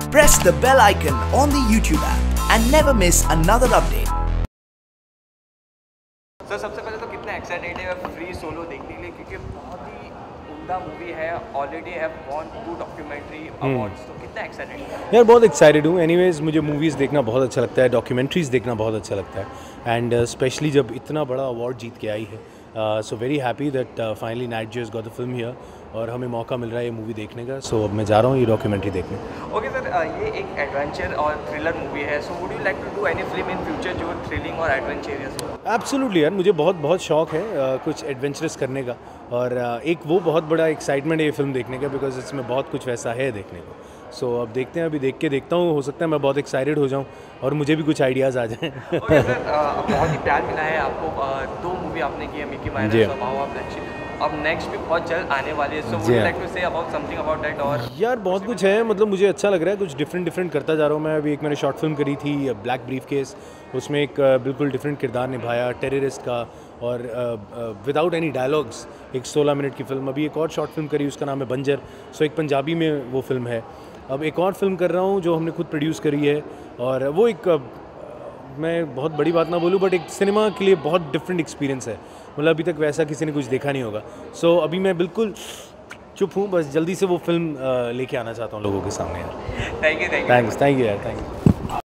Press the bell icon on the YouTube app and never miss another update. Sir सबसे पहले तो कितना excited है फ्री सोलो देखने के लिए, क्योंकि बहुत ही उम्दा मूवी है, already have won 2 documentary awards, तो कितना एक्साइटेड है? यार बहुत एक्साइटेड हूँ। एनीवेज मुझे मूवीज़ देखना बहुत अच्छा लगता है, डॉक्यूमेंट्रीज़ देखना बहुत अच्छा लगता है एंड स्पेशली जब इतना बड़ा अवार्ड जीत के आई है। So very happy that finally night जो गॉट द फिल्म हियर और हमें मौका मिल रहा है ये मूवी देखने का। सो अब मैं जा रहा हूँ ये डॉक्यूमेंट्री देखने। ओके सर, ये एक एडवेंचर और थ्रिलर मूवी है, so would you like to do any film in future जो थ्रिलिंग और एडवेंचरस हो? एब्सोल्युटली यार, मुझे बहुत शौक है कुछ एडवेंचरस करने का और एक वो बहुत बड़ा एक्साइटमेंट है ये फिल्म देखने का, बिकॉज इसमें बहुत कुछ वैसा है देखने को। सो अब देखते हैं, अभी देख के देखता हूँ, हो सकता है मैं बहुत एक्साइटेड हो जाऊँ और मुझे भी कुछ आइडियाज़ आ जाएं। ओके सर, बहुत ही प्यार मिला है आपको, 2 मूवी आपने की है, मिकी माउस और हाउ ऑफ एक्शन, अब नेक्स्ट भी बहुत जल्द आने वाली है, so would you like to say about something about that? और यार बहुत कुछ है, मतलब मुझे अच्छा लग रहा है, कुछ डिफरेंट करता जा रहा हूँ मैं। अभी एक मैंने शॉर्ट फिल्म करी थी ब्लैक ब्रीफ केस, उसमें एक बिल्कुल डिफरेंट किरदार निभाया टेररिस्ट का और विदाउट एनी डायलॉग्स, एक 16 मिनट की फिल्म। अभी एक और शॉर्ट फिल्म करी, उसका नाम है बंजर, सो एक पंजाबी में वो फिल्म है। अब एक और फिल्म कर रहा हूँ जो हमने खुद प्रोड्यूस करी है और वो एक मैं बहुत बड़ी बात ना बोलूँ बट एक सिनेमा के लिए बहुत डिफरेंट एक्सपीरियंस है, मतलब अभी तक वैसा किसी ने कुछ देखा नहीं होगा। सो अभी मैं बिल्कुल चुप हूँ, बस जल्दी से वो फिल्म लेके आना चाहता हूँ लोगों के सामने यार। थैंक यू थैंक्स यार, थैंक यू।